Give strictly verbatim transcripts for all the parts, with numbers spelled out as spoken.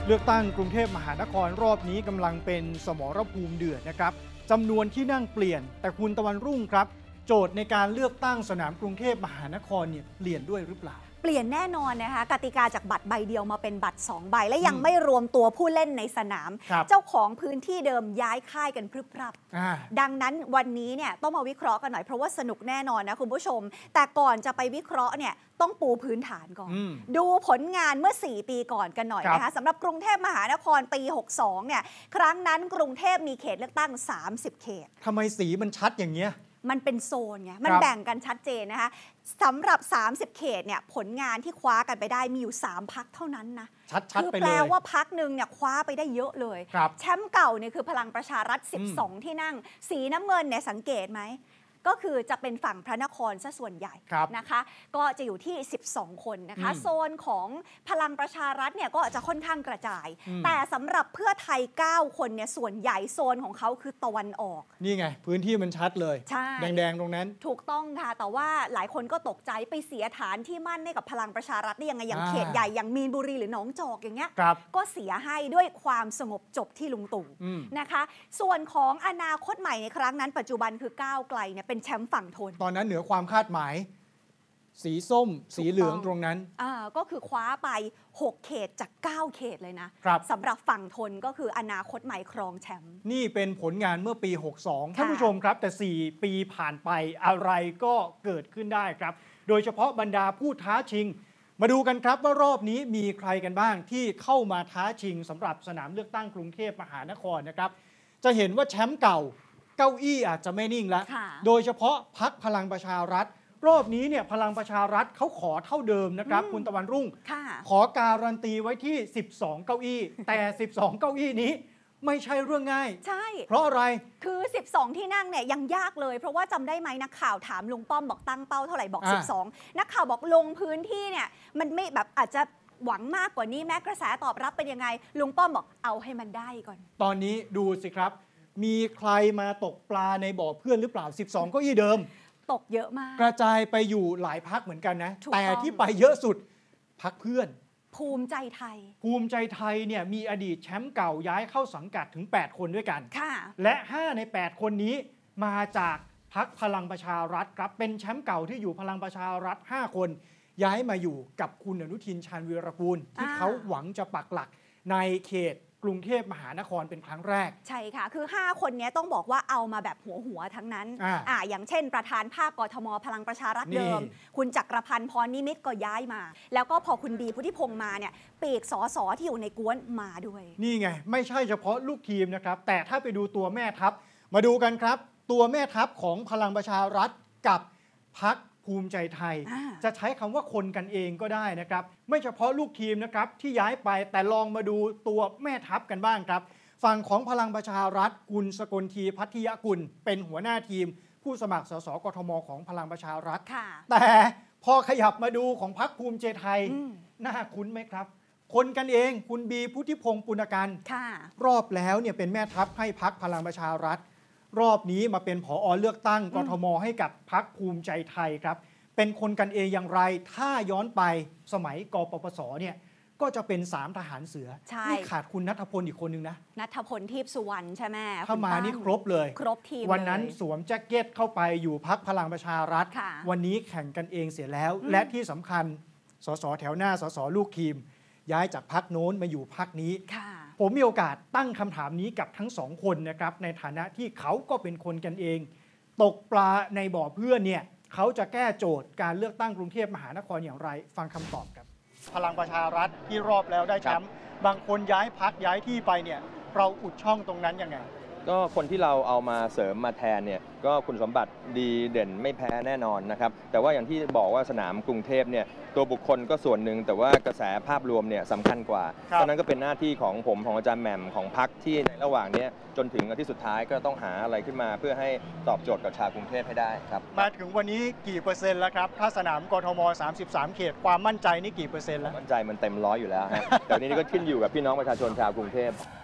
เลือกตั้งกรุงเทพมหานครรอบนี้กำลังเป็นสมรภูมิเดือดนะครับจำนวนที่นั่งเปลี่ยนแต่คุณตะวันรุ่งครับโจทย์ในการเลือกตั้งสนามกรุงเทพมหานครเนี่ยเปลี่ยนด้วยหรือเปล่าเปลี่ยนแน่นอนนะคะกติกาจากบัตรใบเดียวมาเป็นบัตรสองใบและยังไม่รวมตัวผู้เล่นในสนามเจ้าของพื้นที่เดิมย้ายค่ายกันพรึบพรับดังนั้นวันนี้เนี่ยต้องมาวิเคราะห์กันหน่อยเพราะว่าสนุกแน่นอนนะคุณผู้ชมแต่ก่อนจะไปวิเคราะห์เนี่ยต้องปูพื้นฐานก่อนดูผลงานเมื่อสี่ปีก่อนกันหน่อยนะคะสำหรับกรุงเทพมหานครปีหกสิบสองเนี่ยครั้งนั้นกรุงเทพมีเขตเลือกตั้งสามสิบเขตทำไมสีมันชัดอย่างเงี้ยมันเป็นโซนไงมันแบ่งกันชัดเจนนะคะสำหรับสามสิบเขตเนี่ยผลงานที่คว้ากันไปได้มีอยู่สามพรรคเท่านั้นนะชัดๆไปเลยคือแปลว่าพรรคหนึ่งเนี่ยคว้าไปได้เยอะเลยแชมป์เก่าเนี่ยคือพลังประชารัฐสิบสองที่นั่งสีน้ำเงินเนี่ยสังเกตไหมก็คือจะเป็นฝั่งพระนครซะส่วนใหญ่นะคะก็จะอยู่ที่สิบสองคนนะคะโซนของพลังประชารัฐเนี่ยก็จะค่อนข้างกระจายแต่สำหรับเพื่อไทยเก้าคนเนี่ยส่วนใหญ่โซนของเขาคือตะวันออกนี่ไงพื้นที่มันชัดเลยแดงๆตรงนั้นถูกต้องค่ะแต่ว่าหลายคนก็ตกใจไปเสียฐานที่มั่นให้กับพลังประชารัฐได้ยังไงอย่างเขตใหญ่อย่างมีนบุรีหรือหนองจอกอย่างเงี้ยก็เสียให้ด้วยความสงบจบที่ลุงตู่นะคะส่วนของอนาคตใหม่ในครั้งนั้นปัจจุบันคือก้าวไกลเนี่ยเป็นแชมป์ฝั่งทนตอนนั้นเหนือความคาดหมายสีส้มสีเหลืองตรงนั้นอ่าก็คือคว้าไปหกเขตจากเก้าเขตเลยนะสำหรับฝั่งทนก็คืออนาคตใหม่ครองแชมป์นี่เป็นผลงานเมื่อปีหกสิบสองท่านผู้ชมครับแต่สี่ปีผ่านไปอะไรก็เกิดขึ้นได้ครับโดยเฉพาะบรรดาผู้ท้าชิงมาดูกันครับว่ารอบนี้มีใครกันบ้างที่เข้ามาท้าชิงสำหรับสนามเลือกตั้งกรุงเทพมหานครนะครับจะเห็นว่าแชมป์เก่าเก้าอี้อาจจะไม่นิ่งแล้วโดยเฉพาะพรรคพลังประชารัฐรอบนี้เนี่ยพลังประชารัฐเขาขอเท่าเดิมนะครับคุณตะวันรุ่งขอการันตีไว้ที่สิบสองเก้าอี้แต่สิบสองเก้าอี้นี้ไม่ใช่เรื่องง่ายใช่เพราะอะไรคือสิบสองที่นั่งเนี่ยยังยากเลยเพราะว่าจำได้ไหมนักข่าวถามลุงป้อมบอกตั้งเป้าเท่าไหร่บอกสิบสองนักข่าวบอกลงพื้นที่เนี่ยมันไม่แบบอาจจะหวังมากกว่านี้แม้กระแสตอบรับเป็นยังไงลุงป้อมบอกเอาให้มันได้ก่อนตอนนี้ดูสิครับมีใครมาตกปลาในบ่อเพื่อนหรือเปล่าสิบสองเก้าอี้เดิมตกเยอะมากกระจายไปอยู่หลายพรรคเหมือนกันนะแต่ที่ไปเยอะสุดพรรคเพื่อนภูมิใจไทยภูมิใจไทยเนี่ยมีอดีตแชมป์เก่าย้ายเข้าสังกัดถึงแปดคนด้วยกันและห้าในแปดคนนี้มาจากพรรคพลังประชารัฐครับเป็นแชมป์เก่าที่อยู่พลังประชารัฐห้าคนย้ายมาอยู่กับคุณอนุทินชาญวีรกูลที่เขาหวังจะปักหลักในเขตกรุงเทพมหานครเป็นครั้งแรกใช่ค่ะคือห้าคนนี้ต้องบอกว่าเอามาแบบหัวหัวทั้งนั้น อ, อ่าอย่างเช่นประธานภาคกทมพลังประชารัฐเดิมคุณจักรพันธ์พรนิมิตก็ย้ายมาแล้วก็พอคุณบีพุทธิพงษ์มาเนี่ยปีกสสที่อยู่ในกวนมาด้วยนี่ไงไม่ใช่เฉพาะลูกทีมนะครับแต่ถ้าไปดูตัวแม่ทัพมาดูกันครับตัวแม่ทัพของพลังประชารัฐกับพรรคภูมิใจไทยจะใช้คำว่าคนกันเองก็ได้นะครับไม่เฉพาะลูกทีมนะครับที่ย้ายไปแต่ลองมาดูตัวแม่ทัพกันบ้างครับฝั่งของพลังประชารัฐคุณสกลทีพัทยกุลเป็นหัวหน้าทีมผู้สมัครสสกทมของพลังประชารัฐแต่พอขยับมาดูของพรรคภูมิใจไทยน่าคุ้นไหมครับคนกันเองคุณบีพุทธิพงษ์ปุณกันรอบแล้วเนี่ยเป็นแม่ทัพให้พรรคพลังประชารัฐรอบนี้มาเป็นผอ.เลือกตั้งกทมให้กับพรรคภูมิใจไทยครับเป็นคนกันเองอย่างไรถ้าย้อนไปสมัยกปปสเนี่ยก็จะเป็นสามทหารเสือนี่ขาดคุณณัฐพลอีกคนนึงนะณัฐพลทิพย์สุวรรณใช่ไหมถ้ามานี่ครบเลยครบทีมวันนั้นสวมแจ็คเก็ตเข้าไปอยู่พรรคพลังประชารัฐวันนี้แข่งกันเองเสียแล้วและที่สำคัญสสแถวหน้าสสลูกทีมย้ายจากพรรคโน้นมาอยู่พรรคนี้ผมมีโอกาสตั้งคำถามนี้กับทั้งสองคนนะครับในฐานะที่เขาก็เป็นคนกันเองตกปลาในบ่อเพื่อนเนี่ยเขาจะแก้โจทย์การเลือกตั้งกรุงเทพมหานครอย่างไรฟังคำตอบครับพลังประชารัฐที่รอบแล้วได้แชมป์บางคนย้ายพรรคย้ายที่ไปเนี่ยเราอุดช่องตรงนั้นยังไงก็คนที่เราเอามาเสริมมาแทนเนี่ยก็คุณสมบัติดีเด่นไม่แพ้แน่นอนนะครับแต่ว่าอย่างที่บอกว่าสนามกรุงเทพเนี่ยตัวบุคคลก็ส่วนหนึ่งแต่ว่ากระแสภาพรวมเนี่ยสำคัญกว่าเพราะนั้นก็เป็นหน้าที่ของผมของอาจารย์แหม่มของพรรคที่ในระหว่างนี้จนถึงที่สุดท้ายก็ต้องหาอะไรขึ้นมาเพื่อให้ตอบโจทย์กับชาวกรุงเทพให้ได้ครับมาถึงวันนี้กี่เปอร์เซ็นต์แล้วครับถ้าสนามกทมสามสิบสามเขตความมั่นใจนี่กี่เปอร์เซ็นต์แล้วมั่นใจมันเต็มร้อยอยู่แล้วฮะแต่นี้ก็ขึ้นอยู่กับพี่น้องประชาชนชาวกรุงเทพ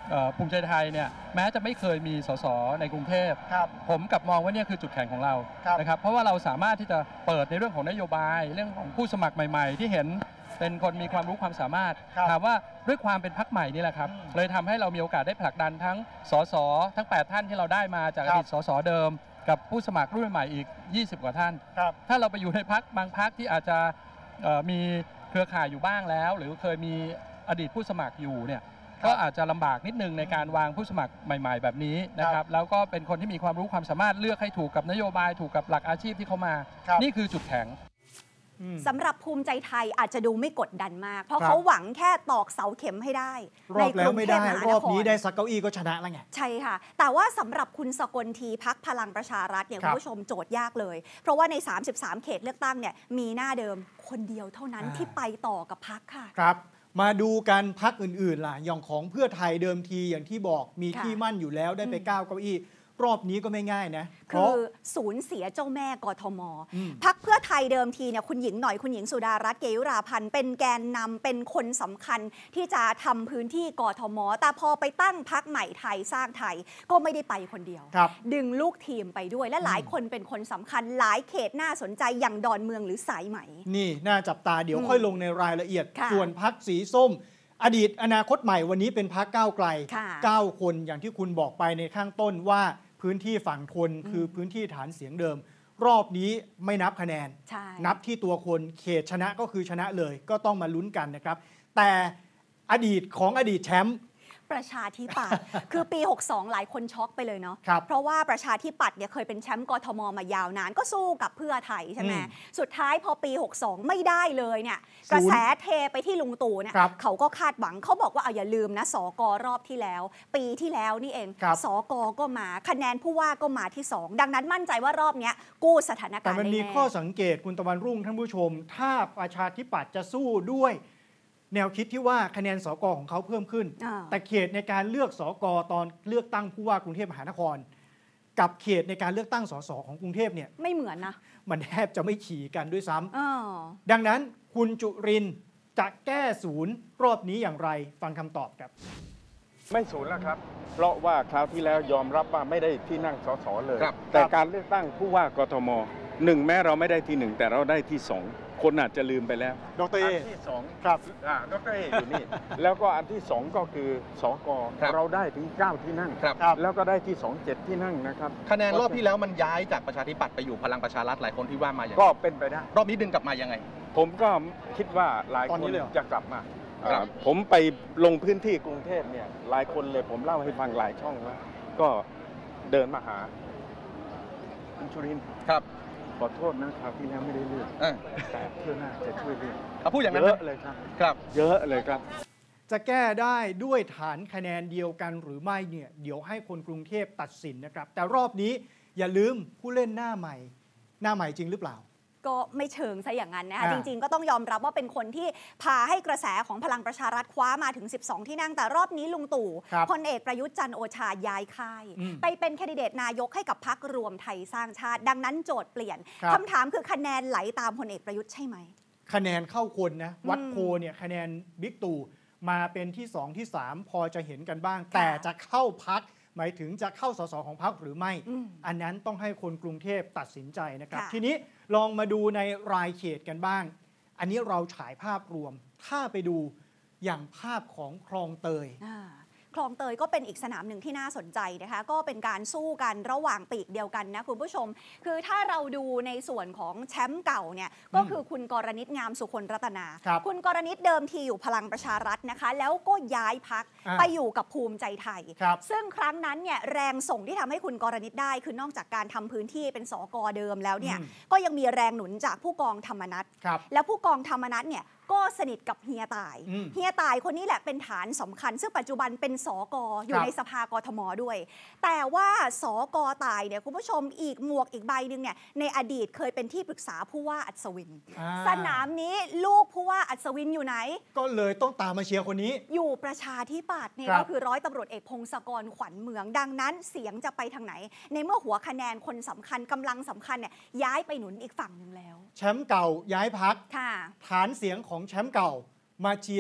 ภูมิใจไทยเนี่ยแม้จะไม่เคยมีสสในกรุงเทพผมกลับมองว่านี่คือจุดแข็งของเรานะครับเพราะว่าเราสามารถที่จะเปิดในเรื่องของนโยบายเรื่องของผู้สมัครใหม่ๆที่เห็นเป็นคนมีความรู้ความสามารถถามว่าด้วยความเป็นพรรคใหม่นี่แหละครับเลยทำให้เรามีโอกาสได้ผลักดันทั้งสสทั้งแปดท่านที่เราได้มาจากอดีตสสเดิมกับผู้สมัครรุ่นใหม่อีกยี่สิบกว่าท่านถ้าเราไปอยู่ในพรรคบางพรรคที่อาจจะมีเครือข่ายอยู่บ้างแล้วหรือเคยมีอดีตผู้สมัครอยู่เนี่ยก็อาจจะลำบากนิดนึงในการวางผู้สมัครใหม่ๆแบบนี้นะครับแล้วก็เป็นคนที่มีความรู้ความสามารถเลือกให้ถูกกับนโยบายถูกกับหลักอาชีพที่เขามานี่คือจุดแข็งสำหรับภูมิใจไทยอาจจะดูไม่กดดันมากเพราะเขาหวังแค่ตอกเสาเข็มให้ได้รอบแล้วไม่ได้รอบนี้ได้สักเก้าอี้ก็ชนะแล้วไงใช่ค่ะแต่ว่าสำหรับคุณสกลทีพรรคพลังประชารัฐเนี่ยคุณผู้ชมโจทย์ยากเลยเพราะว่าในสามสิบสามเขตเลือกตั้งเนี่ยมีหน้าเดิมคนเดียวเท่านั้นที่ไปต่อกับพรรคค่ะครับมาดูกันพรรคอื่นๆล่ะอย่างของเพื่อไทยเดิมทีอย่างที่บอกมีที่มั่นอยู่แล้วได้ไปเก้าเก้าอี้รอบนี้ก็ไม่ง่ายนะคือสูญเสียเจ้าแม่กทมพรรคเพื่อไทยเดิมทีเนี่ยคุณหญิงหน่อยคุณหญิงสุดารัตน์เกยุราพันธ์เป็นแกนนำเป็นคนสำคัญที่จะทำพื้นที่กทมแต่พอไปตั้งพรรคใหม่ไทยสร้างไทยก็ไม่ได้ไปคนเดียวดึงลูกทีมไปด้วยและหลายคนเป็นคนสำคัญหลายเขตน่าสนใจอย่างดอนเมืองหรือสายไหมนี่น่าจับตาเดี๋ยวค่อยลงในรายละเอียดส่วนพรรคสีส้มอดีตอนาคตใหม่วันนี้เป็นพรรคก้าวไกลเก้าคนอย่างที่คุณบอกไปในข้างต้นว่าพื้นที่ฝั่งทนคือพื้นที่ฐานเสียงเดิมรอบนี้ไม่นับคะแนนนับที่ตัวคนเขตชนะก็คือชนะเลยก็ต้องมาลุ้นกันนะครับแต่อดีตของอดีตแชมป์ประชาธิปัตย์คือปีหกสิบสองหลายคนช็อกไปเลยเนาะเพราะว่าประชาธิปัตย์เนี่ยเคยเป็นแชมป์กทมมายาวนานก็สู้กับเพื่อไทยใช่ไหมสุดท้ายพอปีหกสิบสองไม่ได้เลยเนี่ยกระแสเทไปที่ลุงตู่เนี่ยเขาก็คาดหวังเขาบอกว่าเอาอย่าลืมนะสกรอบที่แล้วปีที่แล้วนี่เองสกก็มาคะแนนผู้ว่าก็มาที่สองดังนั้นมั่นใจว่ารอบนี้กู้สถานการณ์ได้แต่มันมีข้อสังเกตคุณตะวันรุ่งท่านผู้ชมถ้าประชาธิปัตย์จะสู้ด้วยแนวคิดที่ว่าคะแนนสกของเขาเพิ่มขึ้นแต่เขตในการเลือกสกตอนเลือกตั้งผู้ว่ากรุงเทพมหานครกับเขตในการเลือกตั้งสสของกรุงเทพเนี่ยไม่เหมือนนะมันแทบจะไม่ขี่กันด้วยซ้ำดังนั้นคุณจุรินทร์จะแก้ศูนย์รอบนี้อย่างไรฟังคำตอบครับไม่ศูนย์แล้วครับเพราะว่าคราวที่แล้วยอมรับว่าไม่ได้ที่นั่งสสเลยแต่การเลือกตั้งผู้ว่ากทมหนึ่งแม้เราไม่ได้ที่หนึ่งแต่เราได้ที่สองคนอาจจะลืมไปแล้วดร.เอที่สองครับอ่าดร.เออยู่นี่แล้วก็อันที่สองก็คือสกเราได้ถึงเก้าที่นั่งแล้วก็ได้ที่สองเจ็ดที่นั่งนะครับคะแนนรอบที่แล้วมันย้ายจากประชาธิปัตย์ไปอยู่พลังประชารัฐหลายคนที่ว่ามาอย่างก็เป็นไปได้รอบนี้ดึงกลับมายังไงผมก็คิดว่าหลายคนจะกลับมาผมไปลงพื้นที่กรุงเทพเนี่ยหลายคนเลยผมเล่าให้ฟังหลายช่องว่าก็เดินมาหาคุณชุรินทร์ครับขอโทษนะครับที่แล้วไม่ได้เลือกแต่เพื่อหน้าจะช่วยเลือกเขาพูดอย่างนั้นเยอะเลยครับครับเยอะเลยครับจะแก้ได้ด้วยฐานคะแนนเดียวกันหรือไม่เนี่ยเดี๋ยวให้คนกรุงเทพตัดสินนะครับแต่รอบนี้อย่าลืมผู้เล่นหน้าใหม่หน้าใหม่จริงหรือเปล่าก็ไม่เชิงซะอย่างนั้นนะคะจริงๆก็ต้องยอมรับว่าเป็นคนที่พาให้กระแสของพลังประชารัฐคว้ามาถึงสิบสองที่นั่งแต่รอบนี้ลุงตู่พลเอกประยุทธ์จันทร์โอชาย้ายค่ายไปเป็นแคนดิเดตนายกให้กับพรรครวมไทยสร้างชาติดังนั้นโจทย์เปลี่ยนคำถามคือคะแนนไหลตามพลเอกประยุทธ์ใช่ไหมคะแนนเข้าคนนะวัดโพเนี่ยคะแนนบิ๊กตู่มาเป็นที่สองที่สามพอจะเห็นกันบ้างแต่จะเข้าพรรคหมายถึงจะเข้าสสของพรรคหรือไม่อันนั้นต้องให้คนกรุงเทพตัดสินใจนะครับทีนี้ลองมาดูในรายเขตกันบ้างอันนี้เราฉายภาพรวมถ้าไปดูอย่างภาพของคลองเตยคลองเตยก็เป็นอีกสนามหนึ่งที่น่าสนใจนะคะก็เป็นการสู้กันระหว่างปีกเดียวกันนะคุณผู้ชมคือถ้าเราดูในส่วนของแชมป์เก่าเนี่ยก็คือคุณกรณิตงามสุคนรัตนาคุณกรณิตเดิมทีอยู่พลังประชารัฐนะคะแล้วก็ย้ายพรรคไปอยู่กับภูมิใจไทยซึ่งครั้งนั้นเนี่ยแรงส่งที่ทำให้คุณกรณิตได้คือนอกจากการทำพื้นที่เป็นสกเดิมแล้วเนี่ยก็ยังมีแรงหนุนจากผู้กองธรรมนัสแล้วผู้กองธรรมนัสเนี่ยก็สนิทกับเฮียตายเฮียตายคนนี้แหละเป็นฐานสำคัญซึ่งปัจจุบันเป็นสกอยู่ในสภากทมด้วย แต่ว่าสกตายเนี่ยคุณผู้ชมอีกหมวกอีกใบหนึ่งเนี่ยในอดีตเคยเป็นที่ปรึกษาผู้ว่าอัศวินสนามนี้ลูกผู้ว่าอัศวินอยู่ไหนก็เลยต้องตามมาเชียร์คนนี้อยู่ประชาธิปัตย์เนี่ยก็คือร้อยตำรวจเอกพงศกรขวัญเมืองดังนั้นเสียงจะไปทางไหนในเมื่อหัวคะแนนคนสำคัญกำลังสำคัญเนี่ยย้ายไปหนุนอีกฝั่งหนึ่งแล้วแชมป์เก่าย้ายพรรคฐานเสียงของแชมป์เก่ามาเชียร์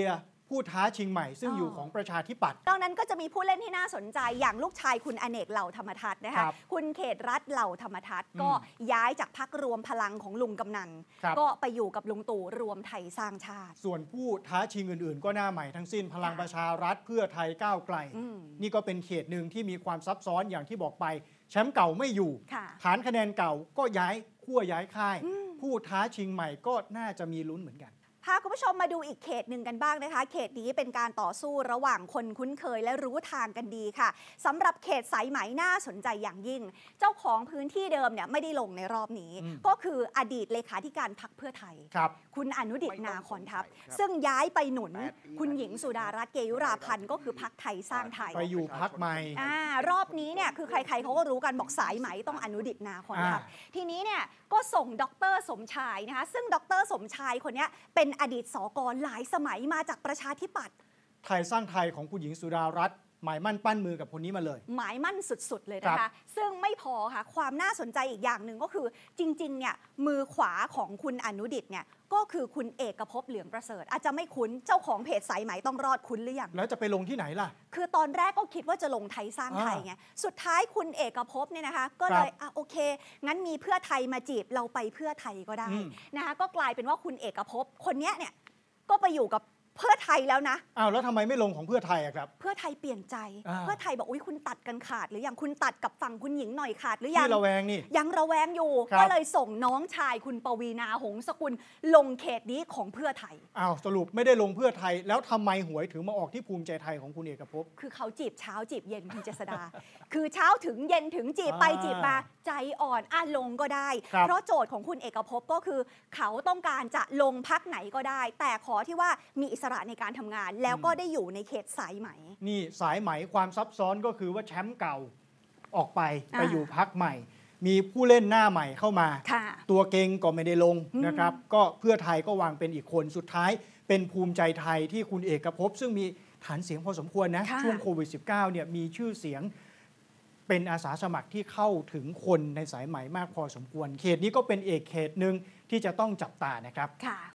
ผู้ท้าชิงใหม่ซึ่งอยู่ของประชาธิปัตย์ตอนนั้นก็จะมีผู้เล่นที่น่าสนใจอย่างลูกชายคุณอเนกเหล่าธรรมทัศน์นะคะคุณเขตรัฐเหล่าธรรมทัศน์ก็ย้ายจากพรรครวมพลังของลุงกำนันก็ไปอยู่กับลุงตู่รวมไทยสร้างชาติส่วนผู้ท้าชิงอื่นๆก็หน้าใหม่ทั้งสิ้นพลังประชารัฐเพื่อไทยก้าวไกลนี่ก็เป็นเขตหนึ่งที่มีความซับซ้อนอย่างที่บอกไปแชมป์เก่าไม่อยู่ฐานคะแนนเก่าก็ย้ายขั้วย้ายค่ายผู้ท้าชิงใหม่ก็น่าจะมีลุ้นเหมือนกันพาคุณผู้ชมมาดูอีกเขตหนึ่งกันบ้างนะคะเขตนี้เป็นการต่อสู้ระหว่างคนคุ้นเคยและรู้ทางกันดีค่ะสำหรับเขตสายไหมน่าสนใจอย่างยิ่งเจ้าของพื้นที่เดิมเนี่ยไม่ได้ลงในรอบนี้ก็คืออดีตเลขาธิการพรรคเพื่อไทยคุณอนุดิษฐ์นาคอนทัพซึ่งย้ายไปหนุนคุณหญิงสุดารัตน์เกยุราพันธ์ก็คือพรรคไทยสร้างไทยไปอยู่พรรคใหม่อ่ารอบนี้เนี่ยคือใครๆเขาก็รู้กันบอกสายไหมต้องอนุดิษฐ์นาคอนทัพทีนี้เนี่ยก็ส่งดร.สมชายนะคะซึ่งดร.สมชายคนนี้เป็นอดีตสกหลายสมัยมาจากประชาธิปัตย์ไทยสร้างไทยของคุณหญิงสุดารัตน์หมายมั่นปั้นมือกับคนนี้มาเลยหมายมั่นสุดๆเลยนะคะซึ่งไม่พอค่ะความน่าสนใจอีกอย่างหนึ่งก็คือจริงๆเนี่ยมือขวาของคุณอนุดิษฐ์เนี่ยก็คือคุณเอกภพเหลืองประเสริฐอาจจะไม่คุ้นเจ้าของเพจสายไหมต้องรอดคุ้นหรือยังแล้วจะไปลงที่ไหนล่ะคือตอนแรกก็คิดว่าจะลงไทยสร้างไทยไงสุดท้ายคุณเอกภพเนี่ยนะคะก็เลยอ่ะโอเคงั้นมีเพื่อไทยมาจีบเราไปเพื่อไทยก็ได้นะคะก็กลายเป็นว่าคุณเอกภพคนนี้เนี่ยก็ไปอยู่กับเพื่อไทยแล้วนะอ้าวแล้วทำไมไม่ลงของเพื่อไทยอะครับเพื่อไทยเปลี่ยนใจเพื่อไทยบอกอุ้ยคุณตัดกันขาดหรือยังคุณตัดกับฝั่งคุณหญิงหน่อยขาดหรือยังที่ระแวงนี่ยังระแวงอยู่ก็เลยส่งน้องชายคุณปวีณาหงสกุลลงเขตนี้ของเพื่อไทยอ้าวสรุปไม่ได้ลงเพื่อไทยแล้วทำไมหวยถึงมาออกที่ภูมิใจไทยของคุณเอกภพคือเขาจีบเช้าจีบเย็นคุณเจษดาคือเช้าถึงเย็นถึงจีบไปจีบมาใจอ่อนอ่ะลงก็ได้เพราะโจทย์ของคุณเอกภพก็คือเขาต้องการจะลงพรรคไหนก็ได้แต่ขอที่ว่ามีอิสระในการทำงานแล้วก็ได้อยู่ในเขตสายไหมนี่สายไหมความซับซ้อนก็คือว่าแชมป์เก่าออกไปไปอยู่พรรคใหม่มีผู้เล่นหน้าใหม่เข้ามาตัวเก่งก็ไม่ได้ลงนะครับก็เพื่อไทยก็วางเป็นอีกคนสุดท้ายเป็นภูมิใจไทยที่คุณเอกภพซึ่งมีฐานเสียงพอสมควรนะช่วงโควิด สิบเก้า เนี่ยมีชื่อเสียงเป็นอาสาสมัครที่เข้าถึงคนในสายไหมมากพอสมควรเขตนี้ก็เป็นเอกเขตหนึ่งที่จะต้องจับตานะครับ